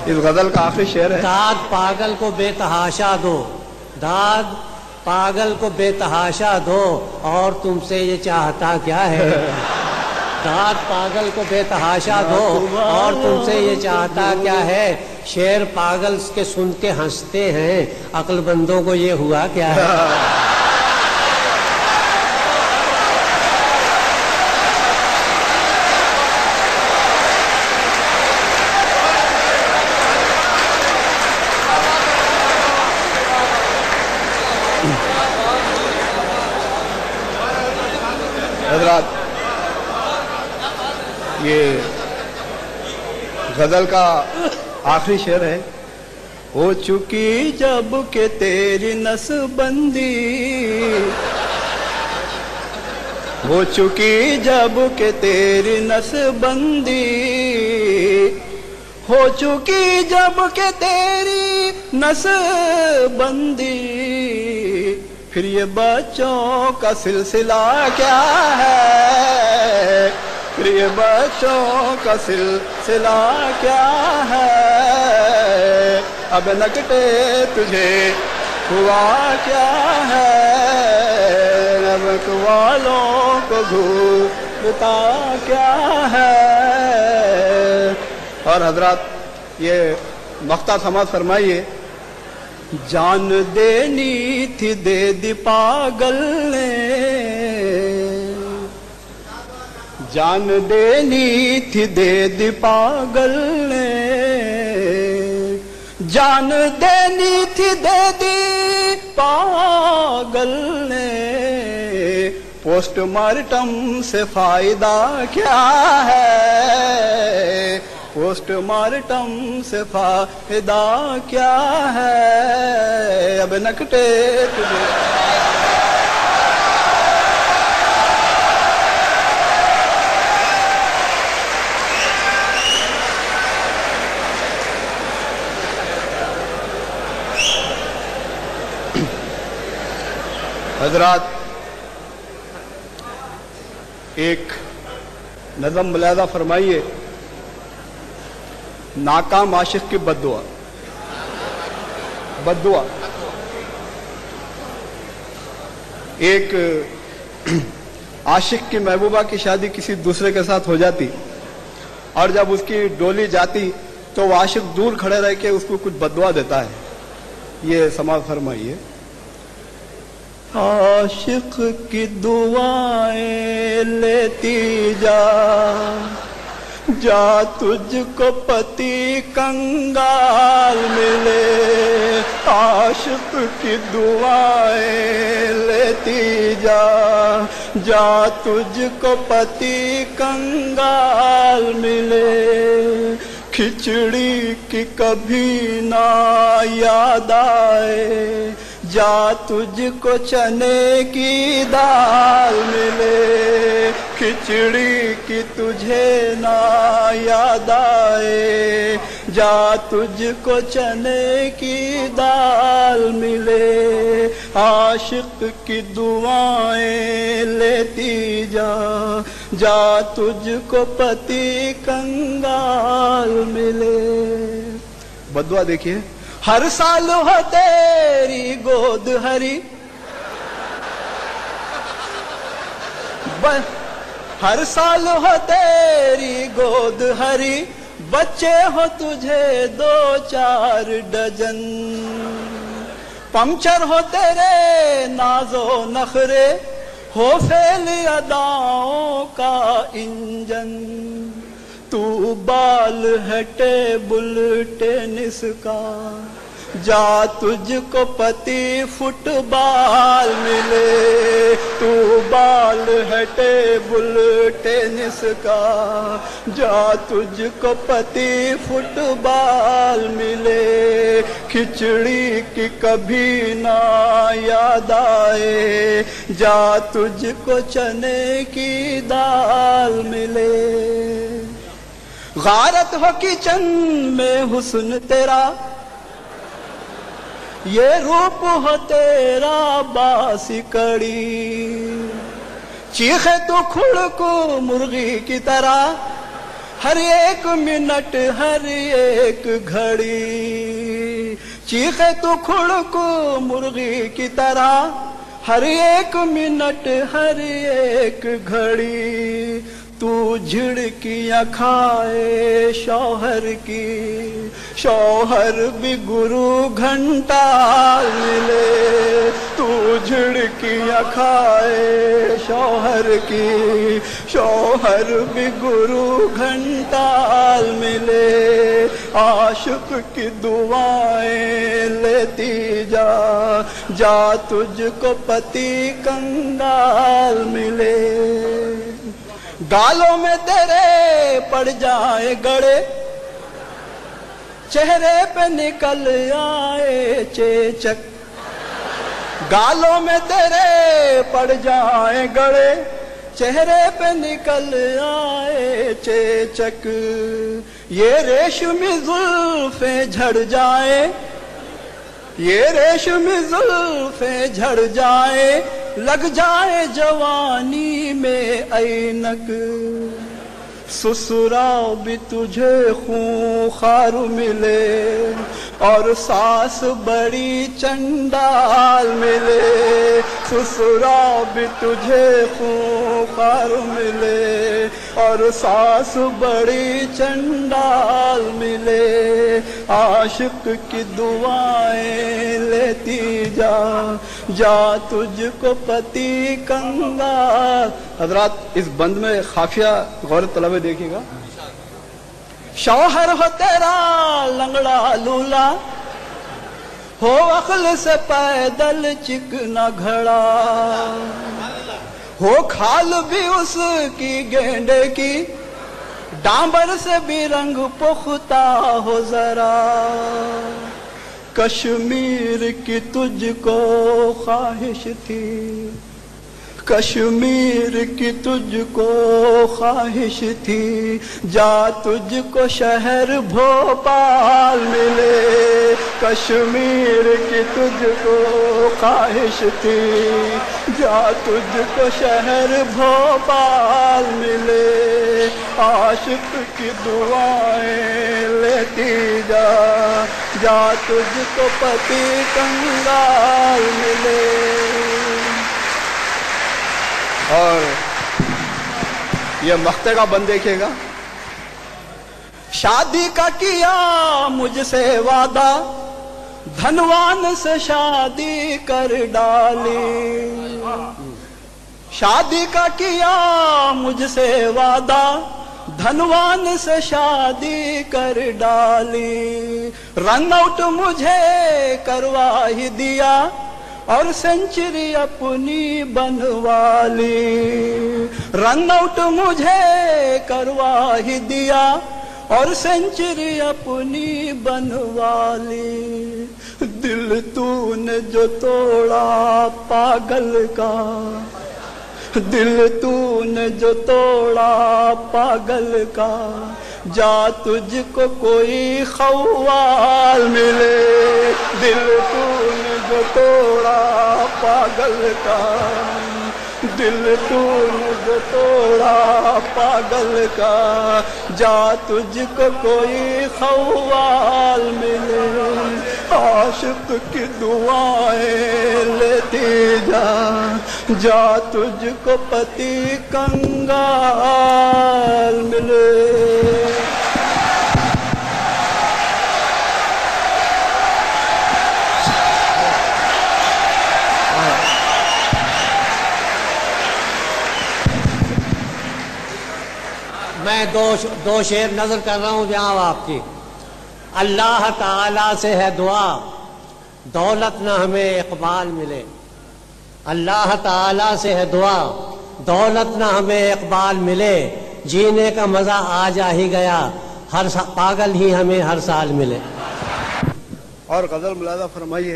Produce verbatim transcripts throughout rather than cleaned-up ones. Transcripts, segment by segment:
اس غزل کا آخری شعر ہے. داد پاگل کو بے تحاشا دو، داد پاگل کو بے تحاشا دو، اور تم سے یہ چاہتا کیا ہے. داد پاگل کو بے تحاشا دو، اور تم سے یہ چاہتا کیا ہے. شعر پاگل کے سن کے ہنستے ہیں، عقل بندوں کو یہ ہوا کیا ہے. حضرات، یہ غزل کا آخری شعر ہے. ہو چکی جب کہ تیری نس بندی، ہو چکی جب کہ تیری نس بندی، ہو چکی جب کہ تیری نس بندی، پھر یہ بچوں کا سلسلہ کیا ہے، پھر یہ بچوں کا سلسلہ کیا ہے. اب نکٹے تجھے ہوا کیا ہے، نمک والوں کو گھورتا کیا ہے. اور حضرات یہ مقطع سماعت فرمائیے. جان دینی تھی دے دی پاگل نے، جان دینی تھی دے دی پاگل نے، جان دینی تھی دے دی پاگل نے، پوسٹ مارٹم سے فائدہ کیا ہے، پوسٹ مارٹم سے فائدہ کیا ہے. اب نکٹے تجھے حضرات ایک نظم ملاحظہ فرمائیے. ناکام عاشق کی بد دعا، بد دعا. ایک عاشق کی محبوبہ کی شادی کسی دوسرے کے ساتھ ہو جاتی، اور جب اس کی ڈولی جاتی تو وہ عاشق دور کھڑے رہ کے اس کو کچھ بد دعا دیتا ہے. یہ سماعت فرمائیے. عاشق کی دعائیں لیتی جا، جا تجھ کو پتی کنگال ملے. عاشق کی دعائیں لیتی جا، جا تجھ کو پتی کنگال ملے. کھچڑی کی کبھی نہ یاد آئے، جا تجھ کو چنے کی دال ملے. کھچڑی کی تجھے نہ یاد آئے، جا تجھ کو چنے کی دال ملے. عاشق کی دعائیں لیتی جا، جا تجھ کو پتی کنگال ملے. بدعا دیکھیے. ہر سال ہو تیری گود ہری، ہر سال ہو تیری گود ہری، بچے ہو تجھے دو چار ڈجن. پنچر ہو تیرے ناز و نخرے، ہو فیل اداؤں کا انجن. تو بال ہٹے بل ٹینس کا، جا تجھ کو پتی فٹ بال ملے. تو بال ہٹے بل ٹینس کا، جا تجھ کو پتی فٹ بال ملے. کھچڑی کی کبھی نہ یاد آئے، جا تجھ کو چنے کی دال ملے. غارت ہو کچن میں حسن تیرا، یہ روپ ہو تیرا باسی کڑی. چیخے تو کھڑ کو مرغی کی طرح، ہر ایک منٹ ہر ایک گھڑی چیخے تو کھڑ کو مرغی کی طرح ہر ایک منٹ ہر ایک گھڑی تو جھڑکیاں کھائے شوہر کی شوہر بھی گرو گھنٹا ملے تو جھڑکیاں کھائے شوہر کی شوہر بھی گرو گھنٹا ملے عاشق کی دعائیں لیتی جا جا تجھ کو پتی کنگال ملے گالوں میں تیرے پڑ جائے گڑے چہرے پہ نکل آئے چیچک گالوں میں تیرے پڑ جائے گڑے چہرے پہ نکل آئے چیچک یہ ریشمی زلفیں جھڑ جائے یہ ریشمی زلفیں جھڑ جائے لگ جائے جوانی میں اینک سسرا بھی تجھے خون خار ملے اور ساس بڑی چنڈال ملے سسرا بھی تجھے خون خار ملے اور ساس بڑی چنڈال ملے عاشق کی دعائیں لیتی جا جا تجھ کو پتی کنگال. حضرات اس بند میں خافیہ غور طلب دیکھیے گا. شوہر ہو تیرا لنگڑا لولا ہو عقل سے پیدل چکنا گھڑا ہو کھال بھی اس کی گینڈے کی ڈامبر سے بھی رنگ پختہ ہو ذرا کشمیر کی تجھ کو خواہش تھی کشمیر کی تجھ کو خواہش تھی جا تجھ کو شہر بھوپال ملے کشمیر کی تجھ کو خواہش تھی جا تجھ کو شہر بھوپال ملے عاشق کی دعائیں لیتی جا جا تجھ کو پتی کنگال ملے. اور یہ مقطع کا بند دیکھے گا. شادی کا کیا مجھ سے وعدہ دھنوان سے شادی کر ڈالی شادی کا کیا مجھ سے وعدہ دھنوان سے شادی کر ڈالی رن آؤٹ مجھے کروا ہی دیا اور سینچری اپنی بنوا لی رن آؤٹ مجھے کروا ہی دیا اور سینچری اپنی بنوا لی دل تو نے جو توڑا پاگل کا دل تو نے جو توڑا پاگل کا جا تجھ کو کوئی خوال ملے دل تو نے جو توڑا پاگل کا دل تو نے جو توڑا پاگل کا جا تجھ کو کوئی خوال ملے عاشق کی دعائیں لیتی جا جا تجھ کو پتی کنگال ملے. میں دو دو شعر نظر کر رہا ہوں جناب آپ کی. اللہ تعالیٰ سے ہے دعا دولت نہ ہمیں اقبال ملے اللہ تعالیٰ سے ہے دعا دولت نہ ہمیں اقبال ملے جینے کا مزہ آ جا ہی گیا ہر پاگل ہی ہمیں ہر سال ملے. اور غزل ملاحظہ فرمائیے.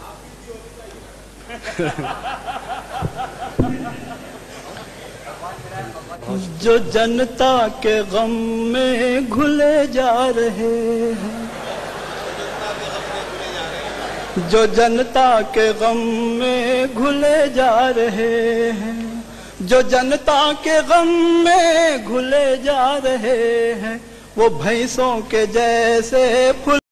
جو جنتا کے غم میں گھلے جا رہے ہیں جو جنتا کے غم میں گھلے جا رہے ہیں جو جنتا کے غم میں گھلے جا رہے ہیں وہ بھینسوں کے جیسے پھل